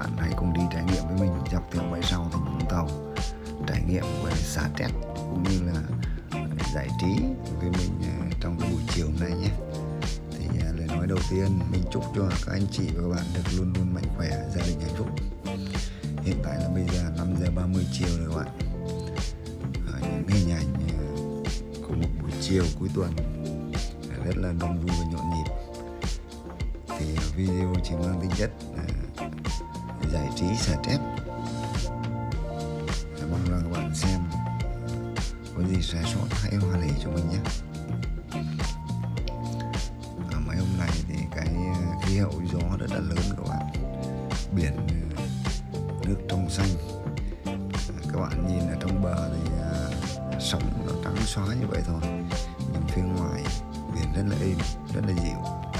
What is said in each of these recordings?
bạn hãy cùng đi trải nghiệm với mình dọc theo bãi sau thành phố Vũng Tàu, trải nghiệm về xả stress cũng như là giải trí với mình trong cái buổi chiều hôm nay nhé. Thì lời nói đầu tiên mình chúc cho các anh chị và các bạn được luôn luôn mạnh khỏe, gia đình hạnh phúc. Hiện tại là bây giờ 5 giờ 30 chiều rồi các bạn. Những hình ảnh của một buổi chiều cuối tuần rất là đông vui và nhộn nhịp. Thì video chỉ mang tính chất giải trí xả stress. Mong rằng các bạn xem có gì sai sót hãy hoa lệ cho mình nhé. Mấy hôm nay thì cái khí hậu gió rất là lớn các bạn, biển nước trong xanh. Các bạn nhìn ở trong bờ thì sóng nó trắng xóa như vậy thôi, nhưng phía ngoài biển rất là êm, rất là dịu.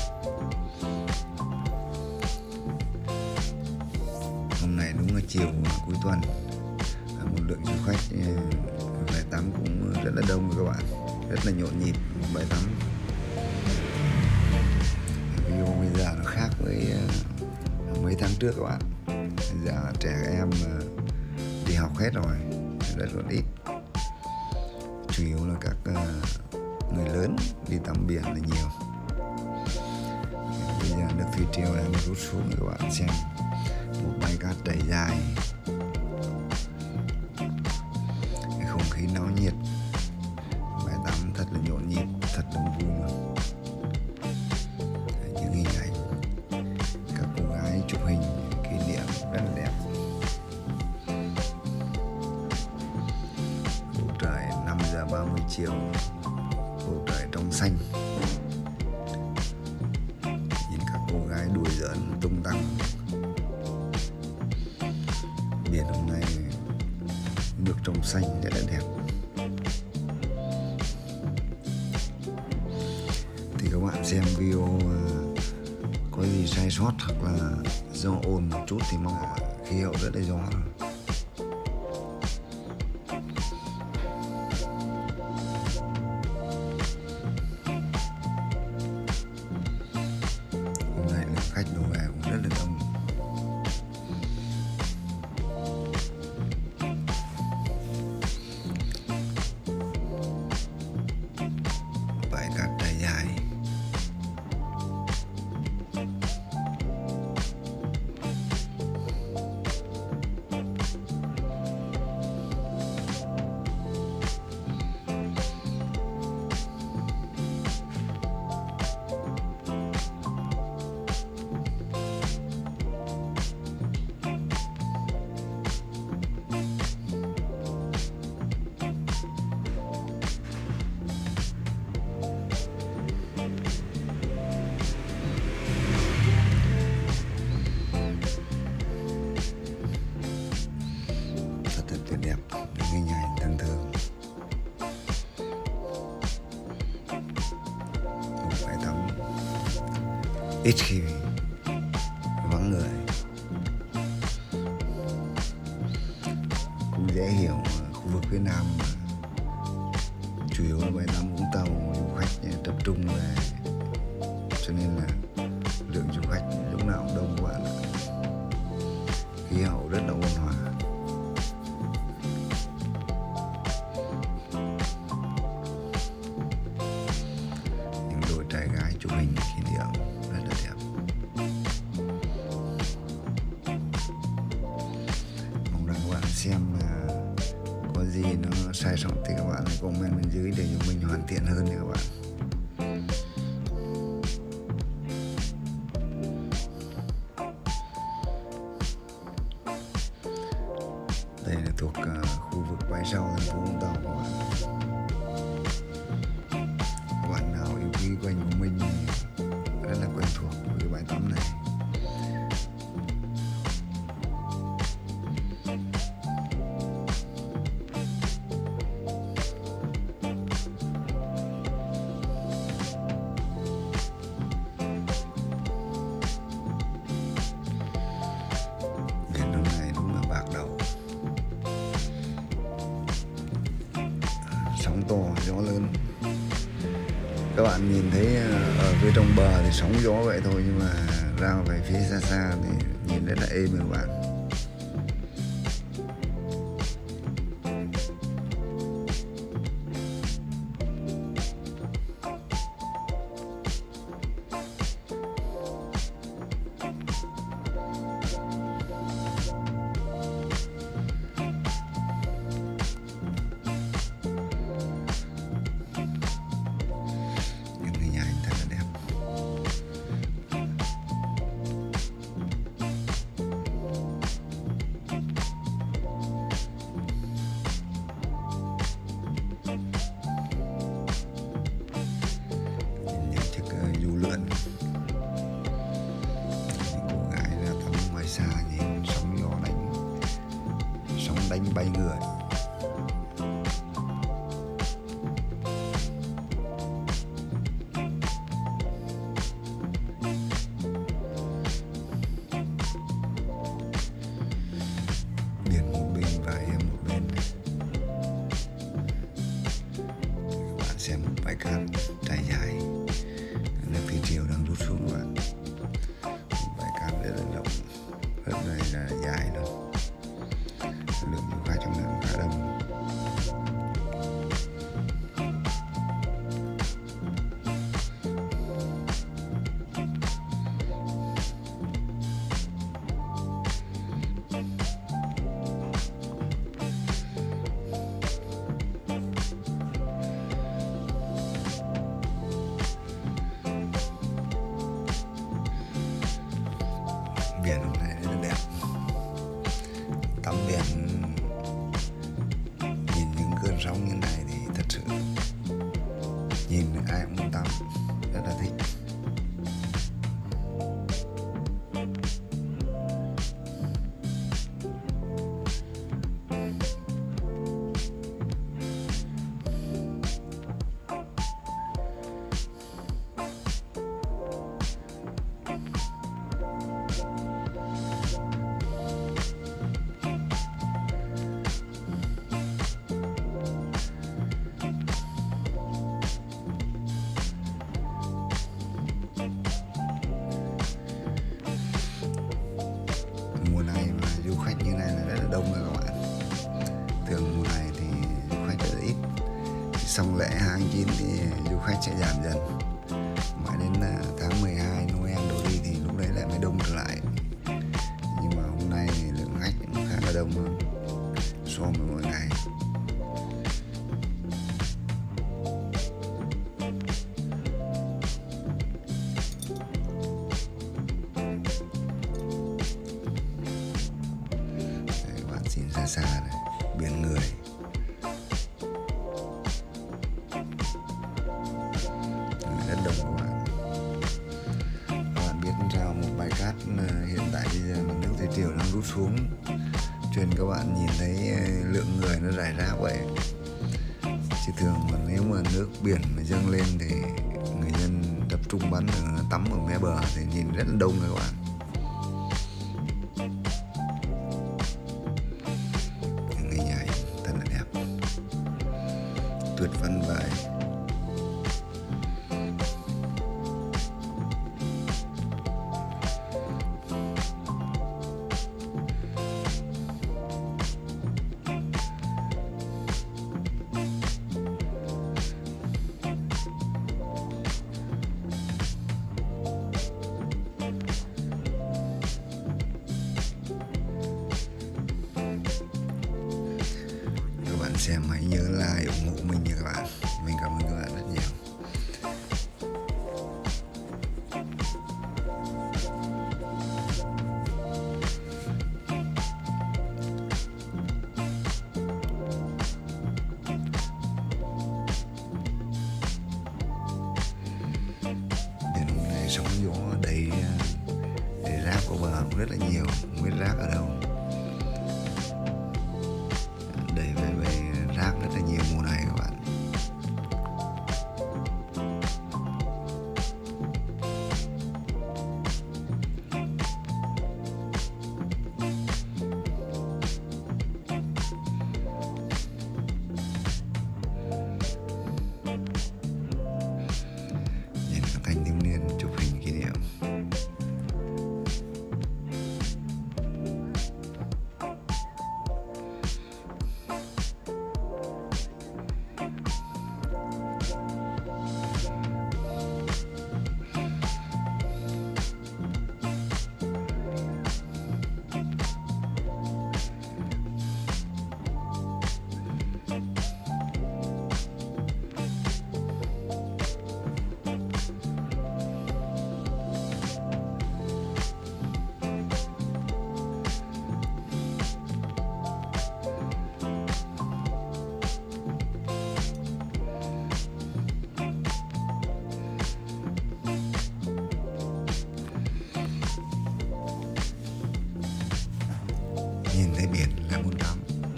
Hôm nay đúng là chiều cuối tuần, một lượng du khách bãi tắm cũng rất là đông các bạn, rất là nhộn nhịp bãi tắm. Video bây giờ nó khác với mấy tháng trước các bạn. Bây giờ trẻ em đi học hết rồi, rất là ít, chủ yếu là các người lớn đi tắm biển là nhiều. Bây giờ nước thủy triều đang rút xuống các bạn xem, một bãi cát trải dài, cái không khí náo nhiệt, bãi tắm thật là nhộn nhịp, thật đông vui luôn. Những hình ảnh các cô gái chụp hình kỷ niệm rất là đẹp. Bầu trời 5 giờ 30 chiều, bầu trời trong xanh, nhìn các cô gái đùa giỡn tung tăng. Biển hôm nay nước trong xanh rất là đẹp. Thì các bạn xem video có gì sai sót hoặc là do ồn một chút thì mong các bạn, khí hậu rất là gió. Hôm nay lượng khách đổ về cũng rất là đông. Bãi cát trải dài, tuyệt đẹp, những hình ảnh thân thương. Một bãi tắm ít khi vắng người, cũng dễ hiểu khu vực phía Nam chủ yếu là bãi tắm Vũng Tàu, du khách tập trung về, cho nên là lượng du khách lúc nào cũng đông các bạn ạ. Khí hậu rất là ôn hòa. Trai gái chụp hình kỷ niệm rất là đẹp. Mong rằng các bạn xem có gì nó sai sót thì các bạn hãy comment bên dưới để cho mình hoàn thiện hơn nha các bạn. Đây là thuộc khu vực bãi sau thành phố Vũng Tàu các bạn. Bạn nào yêu quý quanh của mình rất là quen thuộc với cái bãi tắm này. Biển hôm nay đúng là bạc đầu, sóng to gió lớn. Các bạn nhìn thấy ở phía trong bờ thì sóng gió vậy thôi, nhưng mà ra về phía xa xa thì nhìn rất là êm các bạn. Xa nhìn sóng gió đánh bay người. Biển một bên và em một bên. Các bạn xem một bãi cát trải dài, nước thủy triều đang rút xuống các bạn. Bãi cát rất là rộng, rất là dài luôn. Lượng du khách trong này khá đông. Biển hôm nay rất là đẹp. Tắm biển nhìn những cơn sóng như này thì thật sự nhìn ai cũng muốn tắm, rất là thích. Mùa này mà du khách như này là rất là đông rồi các bạn. Thường mùa này thì du khách rất là ít. Xong lễ 2 tháng 9 thì du khách sẽ giảm dần. Mãi đến tháng 12 Noel đổ đi thì lúc đấy lại mới đông trở lại. Nhưng mà hôm nay thì lượng khách cũng khá là đông hơn so với mỗi ngày. Nhìn xa xa này, biển người. Rất đông các bạn. Các bạn biết sao một bãi cát hiện tại bây giờ nước thủy triều đang rút xuống, cho nên các bạn nhìn thấy lượng người nó rải rác vậy. Chứ thường mà nếu mà nước biển mà dâng lên thì người dân tập trung tắm ở mé bờ thì nhìn rất là đông rồi các bạn. Tuyệt vời vậy. Các bạn xem hãy nhớ like ủng hộ mình nha các bạn. Mình cảm ơn các bạn rất nhiều. Biển hôm nay sóng gió đầy rác của bờ cũng rất là nhiều, không biết rác ở đâu. Đầy về rác rất là nhiều mùa này các bạn. Nhìn các thanh thiếu niên chụp hình kỷ niệm. nhìn thấy biển là muốn tắm.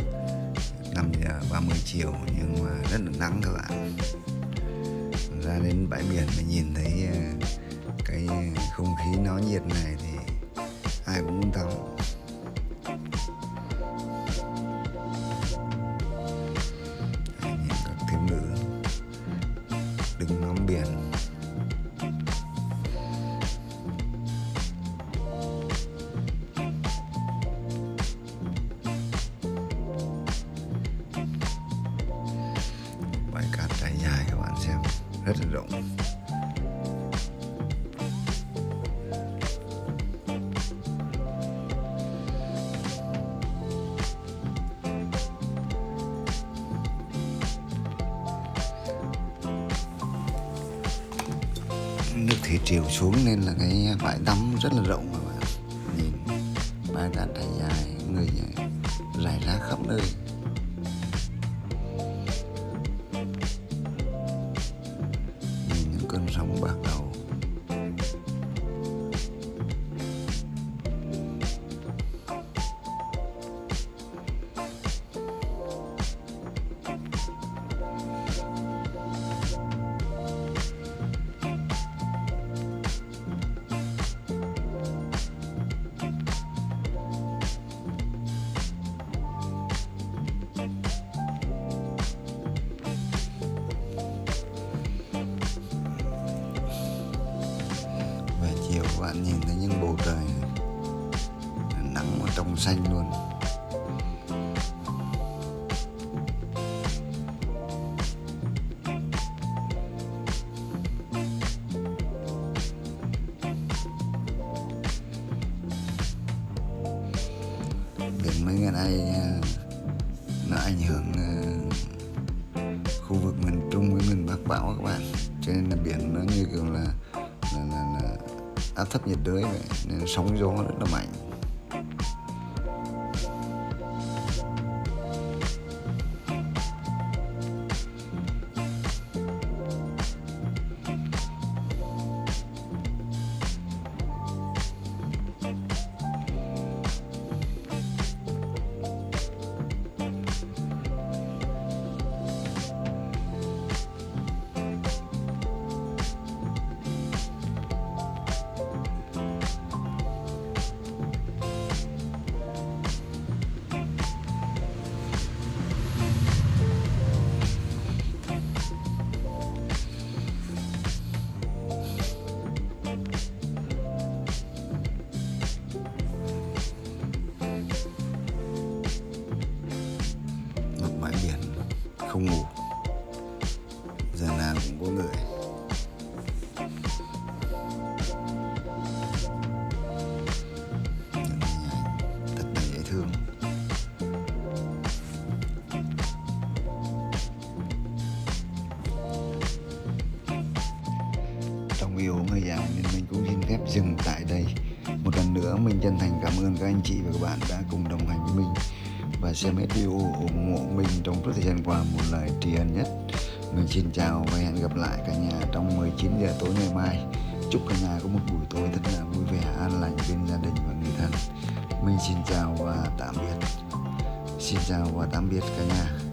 5:30 chiều nhưng mà rất là nắng các bạn. Ra đến bãi biển mà nhìn thấy cái không khí náo nhiệt này thì ai cũng muốn tắm. Nhìn các thiếu nữ đứng ngắm biển. Bãi cát trải dài các bạn xem, rất là rộng. Nước thủy triều xuống nên là cái bãi tắm rất là rộng các bạn. Nhìn bãi cát trải dài, người rải rác khắp nơi. Nhìn những cơn sóng bạc đầu. Chiều các bạn nhìn thấy những bầu trời nắng và trong xanh luôn. Biển mấy ngày nay nó ảnh hưởng khu vực miền Trung với miền Bắc bão các bạn, cho nên là biển nó như kiểu là áp thấp nhiệt đới vậy nên sóng gió rất là mạnh. Bãi biển không ngủ, giờ nào cũng có người. Thật là dễ thương. Trong video hơi dài nên mình cũng xin phép dừng tại đây. Một lần nữa mình chân thành cảm ơn các anh chị và các bạn đã cùng đồng hành với mình và xem hết video ủng hộ mình trong suốt thời gian qua một lời tri ân nhất. Mình xin chào và hẹn gặp lại cả nhà trong 19 giờ tối ngày mai. Chúc cả nhà có một buổi tối thật là vui vẻ, an lành bên gia đình và người thân. Mình xin chào và tạm biệt. Xin chào và tạm biệt cả nhà.